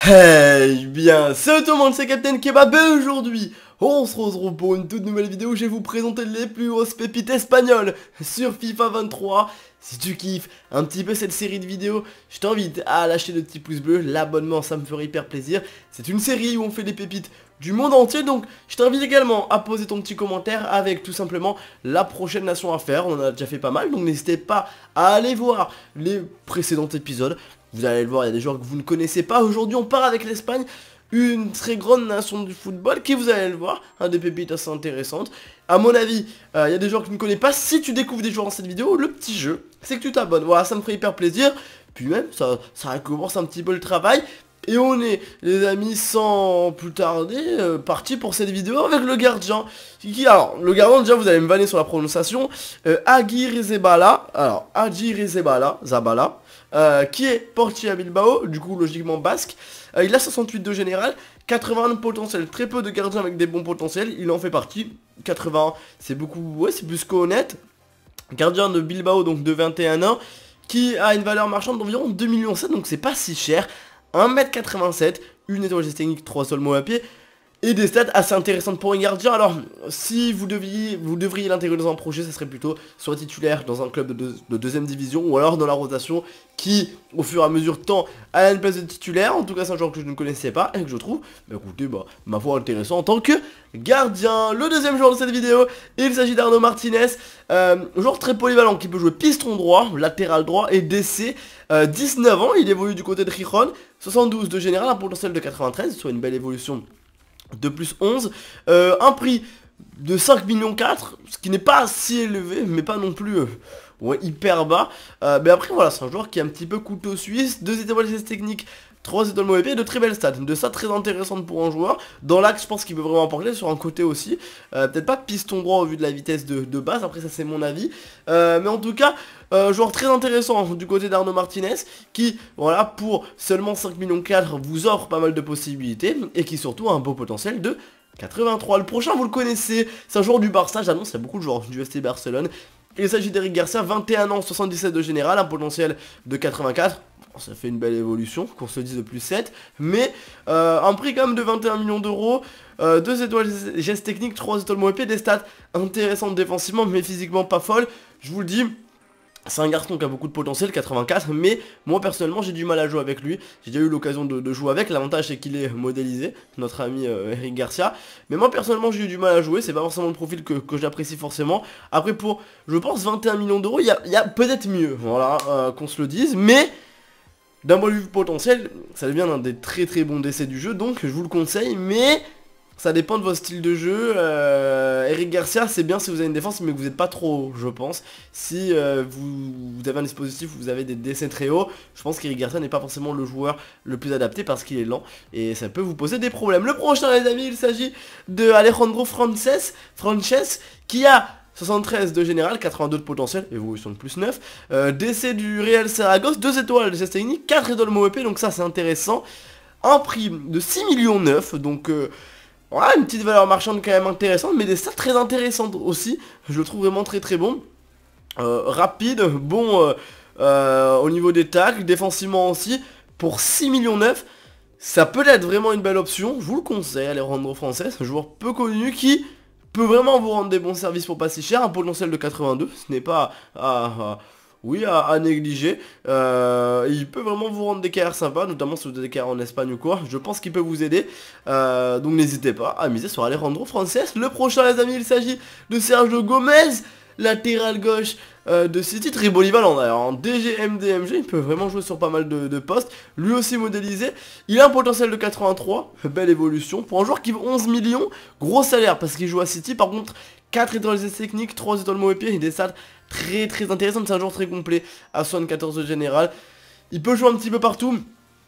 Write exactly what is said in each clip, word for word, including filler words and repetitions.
Hey bien, salut tout le monde, c'est Captain Kebab et aujourd'hui, on se retrouve pour une toute nouvelle vidéo où je vais vous présenter les plus grosses pépites espagnoles sur FIFA vingt-trois. Si tu kiffes un petit peu cette série de vidéos, je t'invite à lâcher le petit pouce bleu, l'abonnement ça me ferait hyper plaisir. C'est une série où on fait des pépites du monde entier, donc je t'invite également à poser ton petit commentaire avec tout simplement la prochaine nation à faire. On en a déjà fait pas mal, donc n'hésitez pas à aller voir les précédents épisodes. Vous allez le voir, il y a des joueurs que vous ne connaissez pas. Aujourd'hui on part avec l'Espagne, une très grande nation du football qui, vous allez le voir, a des pépites assez intéressantes. À mon avis, euh, il y a des joueurs que tu ne connais pas. Si tu découvres des joueurs dans cette vidéo, le petit jeu, c'est que tu t'abonnes. Voilà, ça me ferait hyper plaisir. Puis même, ça, ça recommence un petit peu le travail. Et on est, les amis, sans plus tarder, euh, parti pour cette vidéo avec le gardien. Qui, alors, le gardien, déjà, vous allez me vanner sur la prononciation. Euh, Aguirre-Zabala. Alors, Aguirre-Zabala, Zabala. Euh, qui est portier à Bilbao, du coup logiquement basque. euh, Il a soixante-huit de général, quatre-vingts de potentiel, très peu de gardiens avec des bons potentiels, il en fait partie. Quatre-vingts, c'est beaucoup, ouais, c'est plus qu'honnête. Gardien de Bilbao, donc de vingt et un ans, qui a une valeur marchande d'environ deux virgule sept millions, donc c'est pas si cher. un mètre quatre-vingt-sept, une étoile technique, trois sols mots à pied. Et des stats assez intéressantes pour un gardien. Alors, si vous deviez, vous devriez l'intégrer dans un projet, ça serait plutôt soit titulaire dans un club de, deux, de deuxième division, ou alors dans la rotation, qui, au fur et à mesure, tend à une place de titulaire. En tout cas, c'est un joueur que je ne connaissais pas, et que je trouve, bah écoutez, bah, ma foi, intéressant en tant que gardien. Le deuxième joueur de cette vidéo, il s'agit d'Arnaud Martinez, euh, joueur très polyvalent, qui peut jouer piston droit, latéral droit, et D C, euh, dix-neuf ans, il évolue du côté de Gijón, soixante-douze de général, un potentiel de quatre-vingt-treize, soit une belle évolution de plus onze, euh, un prix de cinq virgule quatre millions, ce qui n'est pas si élevé, mais pas non plus euh, ouais, hyper bas. Euh, mais après voilà, c'est un joueur qui est un petit peu couteau suisse, deux étoiles techniques, trois étoiles mauvais et de très belles stats, de ça très intéressante pour un joueur. Dans l'axe, je pense qu'il peut vraiment apporter, sur un côté aussi, euh, peut-être pas piston droit au vu de la vitesse de, de base, après ça c'est mon avis, euh, mais en tout cas, euh, joueur très intéressant du côté d'Arnaud Martinez, qui, voilà, pour seulement cinq virgule quatre millions, vous offre pas mal de possibilités, et qui surtout a un beau potentiel de quatre-vingt-trois. Le prochain, vous le connaissez, c'est un joueur du Barça, j'annonce, il y a beaucoup de joueurs du F C Barcelone. Il s'agit d'Eric Garcia, vingt et un ans, soixante-dix-sept de général, un potentiel de quatre-vingt-quatre. Ça fait une belle évolution, qu'on se dise de plus sept. Mais euh, un prix quand même de vingt et un millions d'euros. Euh, deux étoiles gestes techniques, trois étoiles O P, des stats intéressantes défensivement, mais physiquement pas folles. Je vous le dis, c'est un garçon qui a beaucoup de potentiel, quatre-vingt-quatre, mais moi personnellement j'ai du mal à jouer avec lui. J'ai déjà eu l'occasion de, de jouer avec, l'avantage c'est qu'il est modélisé, notre ami euh, Eric Garcia. Mais moi personnellement j'ai eu du mal à jouer, c'est pas forcément le profil que, que j'apprécie forcément. Après pour, je pense, vingt et un millions d'euros, il y a, y a peut-être mieux, voilà, euh, qu'on se le dise, mais d'un point de vue potentiel, ça devient un des très très bons décès du jeu, donc je vous le conseille, mais ça dépend de votre style de jeu. euh, Eric Garcia, c'est bien si vous avez une défense, mais que vous n'êtes pas trop haut, je pense. Si euh, vous, vous avez un dispositif où vous avez des décès très hauts, je pense qu'Eric Garcia n'est pas forcément le joueur le plus adapté parce qu'il est lent, et ça peut vous poser des problèmes. Le prochain, les amis, il s'agit de Alejandro Frances, Frances, qui a soixante-treize de général, quatre-vingt-deux de potentiel, évolution de plus neuf, euh, décès du Real Saragosse, deux étoiles de geste technique, quatre étoiles M O P, donc ça c'est intéressant. Un prix de six virgule neuf millions, donc euh, voilà, une petite valeur marchande quand même intéressante, mais des stats très intéressantes aussi, je le trouve vraiment très très bon. Euh, rapide, bon euh, euh, au niveau des tacles, défensivement aussi, pour six virgule neuf millions, ça peut être vraiment une belle option, je vous le conseille, Alejandro Frances, un joueur peu connu qui peut vraiment vous rendre des bons services pour pas si cher, un potentiel de quatre-vingt-deux, ce n'est pas à, à, oui, à, à négliger. Euh, il peut vraiment vous rendre des carrières sympas, notamment si vous avez des carrières en Espagne ou quoi, je pense qu'il peut vous aider, euh, donc n'hésitez pas à miser sur Alejandro Frances. Le prochain, les amis, il s'agit de Sergio Gomez, latéral gauche euh, de City, très polyvalent d'ailleurs, en D G M D M G, il peut vraiment jouer sur pas mal de, de postes, lui aussi modélisé, il a un potentiel de quatre-vingt-trois, belle évolution, pour un joueur qui vaut onze millions, gros salaire parce qu'il joue à City, par contre quatre étoiles techniques, trois étoiles mauvais pied et des stats très très intéressantes, c'est un joueur très complet, à soixante-quatorze de général, il peut jouer un petit peu partout.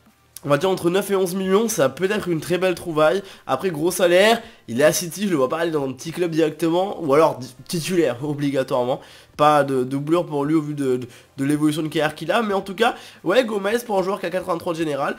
On va dire entre neuf et onze millions, ça peut être une très belle trouvaille. Après, gros salaire, il est à City, je le vois pas aller dans un petit club directement, ou alors titulaire obligatoirement. Pas de doublure pour lui au vu de, de, de l'évolution de carrière qu'il a, mais en tout cas, ouais, Gomez pour un joueur qui a quatre-vingt-trois de général,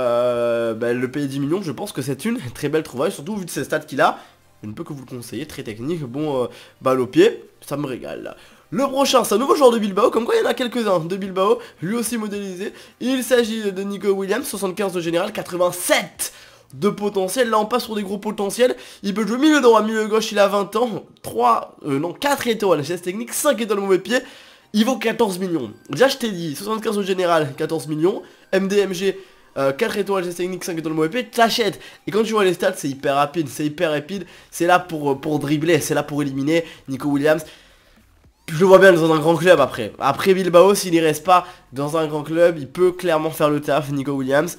euh, bah, le payer dix millions, je pense que c'est une très belle trouvaille, surtout au vu de ses stats qu'il a. Je ne peux que vous le conseiller, très technique, bon, euh, balle au pied, ça me régale. Le prochain, c'est un nouveau joueur de Bilbao, comme quoi il y en a quelques-uns de Bilbao, lui aussi modélisé. Il s'agit de Nico Williams, soixante-quinze de général, quatre-vingt-sept de potentiel. Là on passe sur des gros potentiels. Il peut jouer milieu droit, milieu gauche, il a vingt ans, trois, euh, non, quatre étoiles, geste technique, cinq étoiles mauvais pied. Il vaut quatorze millions. Déjà je t'ai dit, soixante-quinze au général, quatorze millions. M D M G, euh, quatre étoiles, geste technique, cinq étoiles mauvais pied, t'achètes. Et quand tu vois les stats, c'est hyper rapide, c'est hyper rapide. C'est là pour, pour dribbler, c'est là pour éliminer. Nico Williams, je le vois bien dans un grand club après. Après Bilbao, s'il y reste pas dans un grand club, il peut clairement faire le taf, Nico Williams.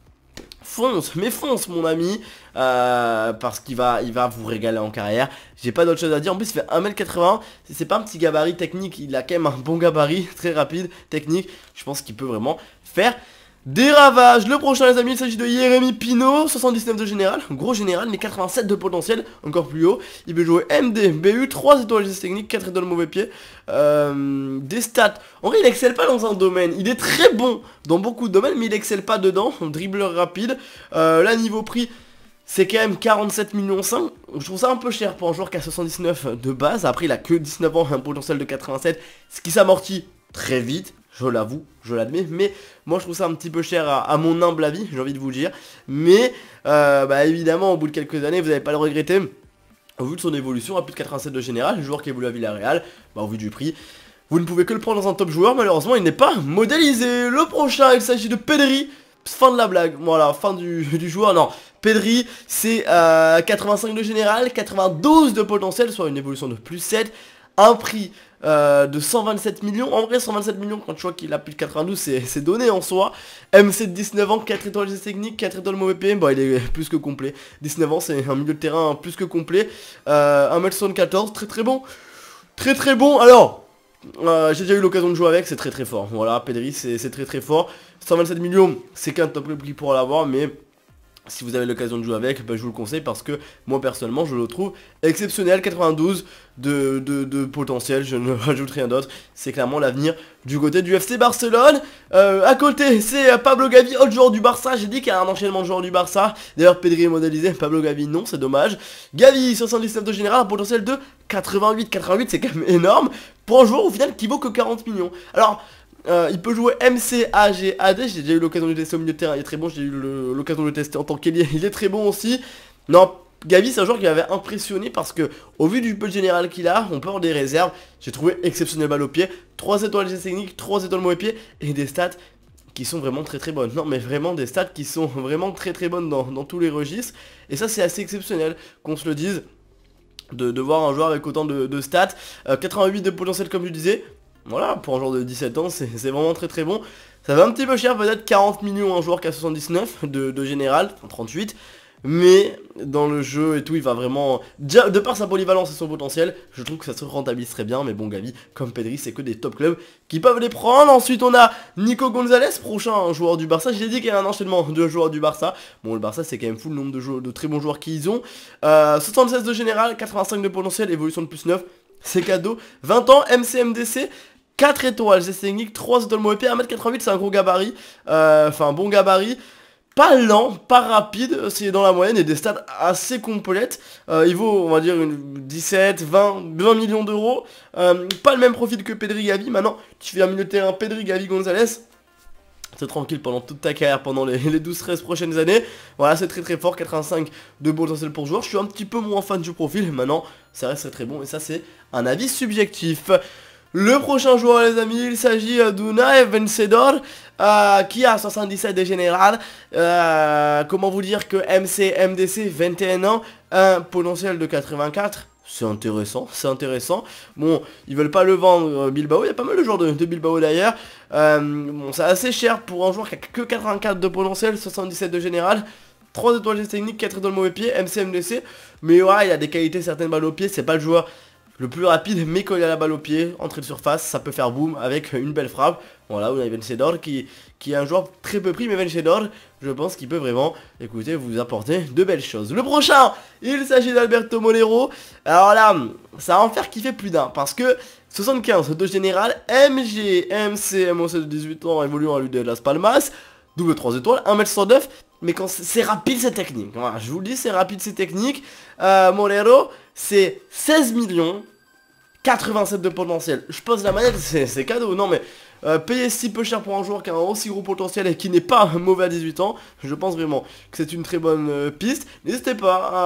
Fonce, mais fonce mon ami, euh, parce qu'il va, il va vous régaler en carrière. J'ai pas d'autre chose à dire. En plus il fait un mètre quatre-vingts, c'est pas un petit gabarit technique, il a quand même un bon gabarit, très rapide, technique. Je pense qu'il peut vraiment faire des ravages. Le prochain les amis, il s'agit de Jérémy Pino, soixante-dix-neuf de général, gros général, mais quatre-vingt-sept de potentiel, encore plus haut. Il peut jouer M D, B U, trois étoiles geste technique, quatre étoiles mauvais pied. euh, Des stats, en vrai il excelle pas dans un domaine, il est très bon dans beaucoup de domaines, mais il excelle pas dedans. Dribbleur rapide, euh, là niveau prix, c'est quand même quarante-sept millions cinq. Je trouve ça un peu cher pour un joueur qui a soixante-dix-neuf de base. Après il a que dix-neuf ans, un potentiel de quatre-vingt-sept, ce qui s'amortit très vite. Je l'avoue, je l'admets, mais moi je trouve ça un petit peu cher à, à mon humble avis, j'ai envie de vous le dire. Mais euh, bah évidemment au bout de quelques années vous n'allez pas le regretter. Au vu de son évolution à plus de quatre-vingt-sept de général, le joueur qui évolue à Villarreal, bah au vu du prix, vous ne pouvez que le prendre dans un top joueur. Malheureusement il n'est pas modélisé. Le prochain il s'agit de Pedri. Fin de la blague, voilà, fin du, du joueur, non. Pedri, c'est euh, quatre-vingt-cinq de général, quatre-vingt-douze de potentiel, soit une évolution de plus sept. Un prix euh, de cent vingt-sept millions. En vrai cent vingt-sept millions quand tu vois qu'il a plus de quatre-vingt-douze, c'est donné en soi. M C de dix-neuf ans, quatre étoiles geste technique, quatre étoiles mauvais pied. Bon il est plus que complet. dix-neuf ans c'est un milieu de terrain plus que complet. euh, un mètre soixante-quatorze, très très bon. Très très bon. Alors euh, j'ai déjà eu l'occasion de jouer avec, c'est très très fort. Voilà, Pedri c'est très très fort. cent vingt-sept millions, c'est qu'un top prix pour l'avoir, mais si vous avez l'occasion de jouer avec, bah, je vous le conseille parce que moi personnellement je le trouve exceptionnel. Quatre-vingt-douze de, de, de potentiel, je ne rajoute rien d'autre. C'est clairement l'avenir du côté du F C Barcelone. euh, À côté c'est Pablo Gavi, autre joueur du Barça. J'ai dit qu'il y a un enchaînement de joueurs du Barça. D'ailleurs Pedri est modélisé, Pablo Gavi non, c'est dommage. Gavi soixante-dix-neuf de général, un potentiel de quatre-vingt-huit. Quatre-vingt-huit c'est quand même énorme pour un joueur au final qui vaut que quarante millions. Alors Euh, il peut jouer M C, A G, A D. J'ai déjà eu l'occasion de le tester au milieu de terrain, il est très bon. J'ai eu l'occasion de le tester en tant qu'ailier, il est très bon aussi. Non, Gavi c'est un joueur qui m'avait impressionné parce que au vu du peu de général qu'il a, on peut avoir des réserves. J'ai trouvé exceptionnel balle au pied, trois étoiles geste technique, trois étoiles mauvais pied et des stats qui sont vraiment très très bonnes. Non mais vraiment des stats qui sont vraiment très très bonnes dans, dans tous les registres. Et ça c'est assez exceptionnel qu'on se le dise, de, de voir un joueur avec autant de, de stats. euh, quatre-vingt-huit de potentiel comme je disais. Voilà, pour un joueur de dix-sept ans, c'est vraiment très très bon. Ça va un petit peu cher, peut-être quarante millions un joueur qui a soixante-dix-neuf de, de général, enfin trente-huit. Mais dans le jeu et tout, il va vraiment... Déjà, de par sa polyvalence et son potentiel, je trouve que ça se rentabilise très bien. Mais bon, Gavi, comme Pedri, c'est que des top clubs qui peuvent les prendre. Ensuite, on a Nico Gonzalez, prochain joueur du Barça. J'ai dit qu'il y a un enchaînement de joueurs du Barça. Bon, le Barça, c'est quand même fou le nombre de, joueurs, de très bons joueurs qu'ils ont. Euh, soixante-seize de général, quatre-vingt-cinq de potentiel, évolution de plus neuf. C'est cadeau. vingt ans, M C M D C. quatre étoiles, geste technique, trois étoiles mauvais pied, un mètre quatre-vingt-huit, c'est un gros gabarit. Euh, enfin, un bon gabarit. Pas lent, pas rapide, c'est dans la moyenne et des stats assez complètes. euh, Il vaut, on va dire, une dix-sept, vingt, vingt millions d'euros. euh, Pas le même profil que Pedri Gavi. Maintenant, tu fais un milieu de terrain Pedri Gavi Gonzalez, c'est tranquille pendant toute ta carrière, pendant les, les douze treize prochaines années. Voilà, c'est très très fort, quatre-vingt-cinq de potentiel pour joueur. Je suis un petit peu moins fan du profil, maintenant, ça reste très très bon. Et ça, c'est un avis subjectif. Le prochain joueur les amis, il s'agit d'Unai Vencedor, euh, qui a soixante-dix-sept de général. euh, Comment vous dire que M C M D C, vingt et un ans, un potentiel de quatre-vingt-quatre. C'est intéressant, c'est intéressant. Bon, ils veulent pas le vendre Bilbao, il y a pas mal de joueurs de, de Bilbao d'ailleurs. euh, Bon, c'est assez cher pour un joueur qui a que quatre-vingt-quatre de potentiel, soixante-dix-sept de général, trois étoiles geste technique, quatre étoiles mauvais pied, M C M D C. Mais ouais, il a des qualités, certaines balles au pied, c'est pas le joueur le plus rapide, mais quand il a la balle au pied, entrée de surface, ça peut faire boum avec une belle frappe. Voilà, on a Vencedor qui, qui est un joueur très peu pris, mais Vencedor, je pense qu'il peut vraiment, écoutez, vous apporter de belles choses. Le prochain, il s'agit d'Alberto Molero. Alors là, ça va en faire kiffer plus d'un, parce que soixante-quinze de général, M G, M C, M O C de dix-huit ans, évoluant à l'U D Las Palmas, double trois étoiles, un mètre soixante-neuf. Mais quand c'est rapide, c'est technique. Voilà, je vous le dis, c'est rapide, c'est technique. euh, Molero, c'est seize millions quatre-vingt-sept de potentiel. Je pose la manette, c'est cadeau. Non mais euh, payer si peu cher pour un joueur qui a un aussi gros potentiel et qui n'est pas mauvais à dix-huit ans, je pense vraiment que c'est une très bonne euh, piste. N'hésitez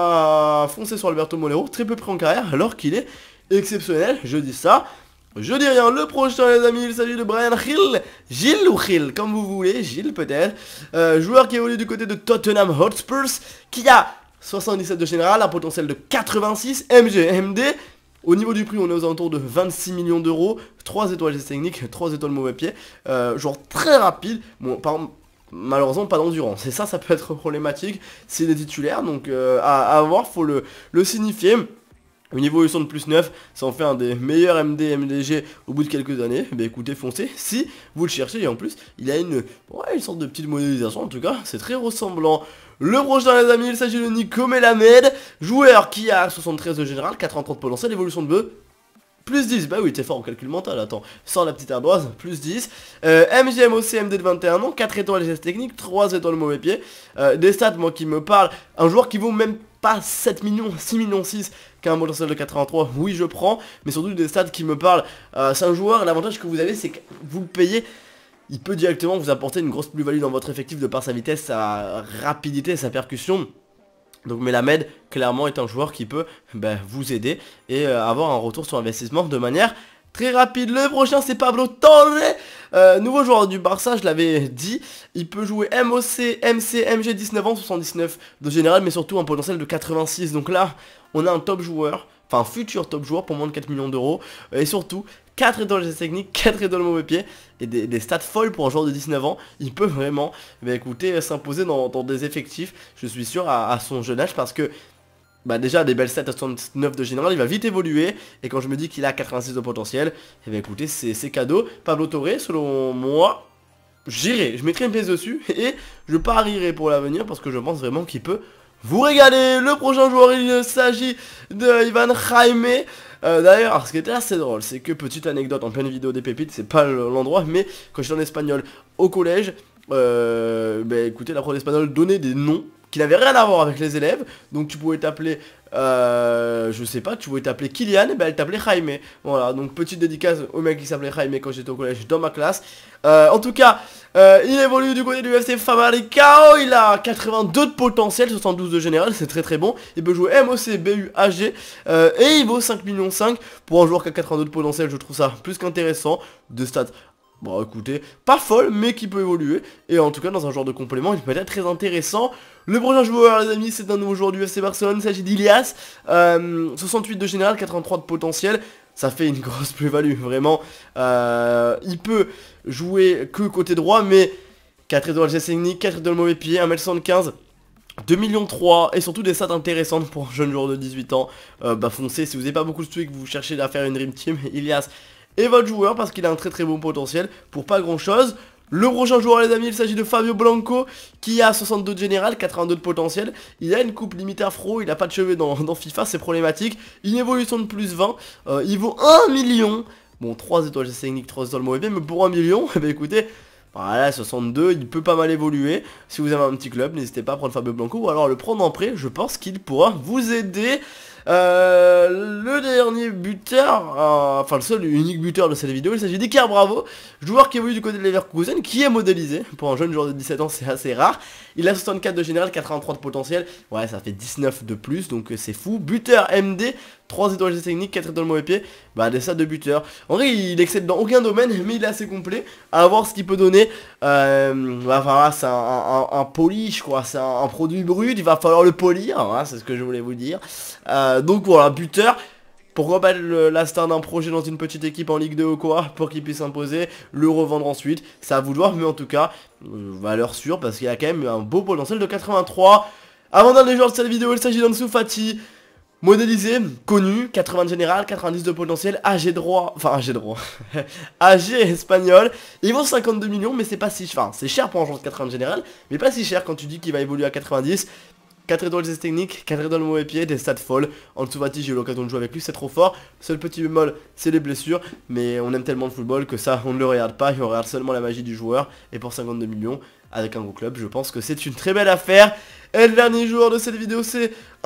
pas à foncer sur Alberto Molero, très peu pris en carrière alors qu'il est exceptionnel, je dis ça. Je dis rien, le prochain les amis, il s'agit de Bryan Gil, Gil ou Gil, comme vous voulez, Gil peut-être, euh, joueur qui évolue du côté de Tottenham Hotspur, qui a soixante-dix-sept de général, un potentiel de quatre-vingt-six, M G, M D, au niveau du prix on est aux alentours de vingt-six millions d'euros, trois étoiles geste technique, trois étoiles mauvais pied, euh, genre très rapide, bon par malheureusement pas d'endurance, et ça ça peut être problématique s'il est titulaire, donc euh, à, à voir, faut le, le signifier. Une évolution de plus neuf, ça en fait un des meilleurs M D M D G au bout de quelques années. Bah écoutez, foncez si vous le cherchez. Et en plus, il a une, ouais, une sorte de petite modélisation. En tout cas, c'est très ressemblant. Le prochain les amis, il s'agit de Nico Melamed, joueur qui a soixante-treize de général, quatre-vingt-trois de potentiel, évolution de bœuf. Plus dix, bah oui, t'es fort en calcul mental, attends, sans la petite ardoise, plus dix. euh, M G M O C M D de vingt et un ans, quatre étoiles geste technique, trois étoiles mauvais pied. euh, Des stats, moi qui me parle, un joueur qui vaut même pas sept millions, six millions six, qui a un potentiel de quatre-vingt-trois, oui je prends. Mais surtout des stats qui me parlent, euh, c'est un joueur, l'avantage que vous avez c'est que vous le payez, il peut directement vous apporter une grosse plus-value dans votre effectif de par sa vitesse, sa rapidité, sa percussion. Donc Melamed, clairement, est un joueur qui peut bah, vous aider et euh, avoir un retour sur investissement de manière très rapide. Le prochain, c'est Pablo Torre, euh, nouveau joueur du Barça, je l'avais dit. Il peut jouer M O C, M C, M G, dix-neuf ans, soixante-dix-neuf de général, mais surtout un potentiel de quatre-vingt-six. Donc là, on a un top joueur, enfin futur top joueur pour moins de quatre millions d'euros. Et surtout, quatre étoiles geste technique, quatre étoiles mauvais pied et des, des stats folles pour un joueur de dix-neuf ans. Il peut vraiment, bah, écoutez, s'imposer dans, dans des effectifs, je suis sûr, à, à son jeune âge, parce que bah déjà des belles stats à soixante-neuf de général, il va vite évoluer. Et quand je me dis qu'il a quatre-vingt-six de potentiel, et bah écoutez, c'est cadeau. Pablo Torre, selon moi, j'irai, je mettrai une pièce dessus et je parierai pour l'avenir parce que je pense vraiment qu'il peut vous régaler. Le prochain joueur, il s'agit de Ivan Jaime. Euh, D'ailleurs, ce qui était assez drôle, c'est que, petite anecdote en pleine vidéo des pépites, c'est pas l'endroit, mais quand j'étais en espagnol au collège, euh, bah écoutez, la prof d'espagnol donnait des noms qui n'avaient rien à voir avec les élèves. Donc tu pouvais t'appeler, euh, je sais pas, tu pouvais t'appeler Kylian, et ben elle t'appelait Jaime. Voilà, donc petite dédicace au mec qui s'appelait Jaime quand j'étais au collège dans ma classe. euh, En tout cas, euh, il évolue du côté du F C Famalicão. Il a quatre-vingt-deux de potentiel, soixante-douze de général, c'est très très bon. Il peut jouer M O C, B U, A G, euh, et il vaut cinq millions cinq. Pour un joueur qui a quatre-vingt-deux de potentiel, je trouve ça plus qu'intéressant. De stats, bon écoutez, pas folle mais qui peut évoluer. Et en tout cas dans un genre de complément il peut être très intéressant. Le prochain joueur les amis, c'est un nouveau joueur du F C Barcelone, il s'agit d'Ilias, euh, soixante-huit de général, quatre-vingt-trois de potentiel. Ça fait une grosse plus-value vraiment. euh, Il peut jouer que côté droit, mais quatre étoiles geste technique, quatre étoiles mauvais pied, un mètre soixante-quinze, deux millions trois, et surtout des stats intéressantes pour un jeune joueur de dix-huit ans. euh, Bah foncez, si vous n'avez pas beaucoup de streak, vous cherchez à faire une dream team, Ilias est votre joueur parce qu'il a un très très bon potentiel pour pas grand chose. Le prochain joueur les amis, il s'agit de Fabio Blanco, qui a soixante-deux de général, quatre-vingt-deux de potentiel. Il a une coupe limitée afro, il a pas de cheveux dans, dans FIFA, c'est problématique. Une évolution de plus vingt, euh, il vaut un million. Bon, trois étoiles geste technique, trois étoiles mauvais, mais pour un million, eh ben écoutez, voilà, soixante-deux, il peut pas mal évoluer. Si vous avez un petit club, n'hésitez pas à prendre Fabio Blanco ou alors le prendre en prêt, je pense qu'il pourra vous aider. Euh, le dernier buteur, euh, enfin le seul et unique buteur de cette vidéo, il s'agit d'Iker Bravo, joueur qui évolue du côté de Leverkusen, qui est modélisé. Pour un jeune joueur de dix-sept ans, c'est assez rare. Il a soixante-quatre de général, quatre-vingt-trois de potentiel. Ouais, ça fait dix-neuf de plus, donc c'est fou. Buteur M D, trois étoiles geste technique, quatre étoiles mauvais pied. Bah des stats de buteur. En vrai, il excelle dans aucun domaine, mais il est assez complet. À voir ce qu'il peut donner. Euh, bah, enfin, c'est un, un, un polish, quoi. C'est un, un produit brut, il va falloir le polir. Voilà, c'est ce que je voulais vous dire. Euh, donc voilà, buteur. Pourquoi pas le, la star d'un projet dans une petite équipe en Ligue deux ou quoi, pour qu'il puisse s'imposer, le revendre ensuite, ça à vous de voir, mais en tout cas, euh, valeur sûre, parce qu'il a quand même un beau potentiel de quatre-vingt-trois. Avant d'un des joueurs de cette vidéo, il s'agit d'Ansu Fati, modélisé, connu, quatre-vingts de général, quatre-vingt-dix de potentiel, A G droit, enfin A G droit, A G espagnol, il vaut cinquante-deux millions, mais c'est pas si, enfin c'est cher pour un joueur de quatre-vingts de général, mais pas si cher quand tu dis qu'il va évoluer à quatre-vingt-dix. quatre étoiles geste technique, quatre étoiles mauvais pied, des stats folles. Ansu Fati, j'ai eu l'occasion de jouer avec lui, c'est trop fort. Seul petit bémol, c'est les blessures. Mais on aime tellement le football que ça, on ne le regarde pas. Et on regarde seulement la magie du joueur. Et pour cinquante-deux millions, avec un gros club, je pense que c'est une très belle affaire. Et le dernier joueur de cette vidéo, c'est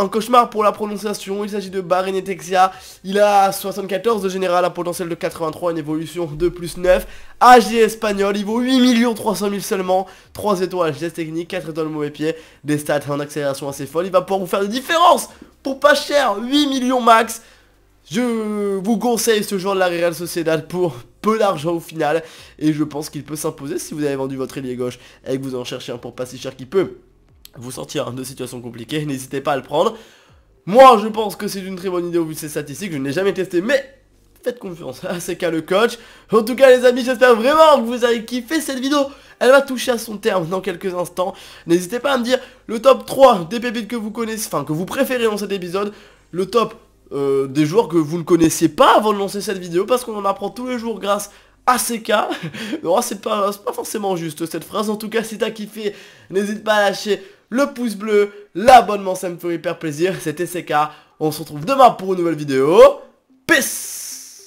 un cauchemar pour la prononciation. Il s'agit de Barenetexia. Il a soixante-quatorze de général, un potentiel de quatre-vingt-trois, une évolution de plus neuf. A G espagnol, il vaut huit millions trois cent mille seulement. trois étoiles, geste technique, quatre étoiles mauvais pied. Des stats en accélération assez folles. Il va pouvoir vous faire des différences pour pas cher, huit millions max. Je vous conseille ce joueur de la Real Sociedad pour peu d'argent au final. Et je pense qu'il peut s'imposer si vous avez vendu votre ailier gauche et que vous en cherchez un pour pas si cher qu'il peut vous sortir de situations compliquées. N'hésitez pas à le prendre. Moi je pense que c'est une très bonne idée au vu de ses statistiques. Je ne l'ai jamais testé, mais faites confiance à C K le coach. En tout cas les amis, j'espère vraiment que vous avez kiffé cette vidéo. Elle va toucher à son terme dans quelques instants. N'hésitez pas à me dire le top trois des pépites que vous connaissez, enfin que vous préférez dans cet épisode. Le top euh, des joueurs que vous ne connaissiez pas avant de lancer cette vidéo, parce qu'on en apprend tous les jours grâce à C K. Non, c'est pas, pas forcément juste cette phrase. En tout cas, si t'as kiffé, n'hésite pas à lâcher le pouce bleu, l'abonnement, ça me fait hyper plaisir. C'était C K. On se retrouve demain pour une nouvelle vidéo. Peace.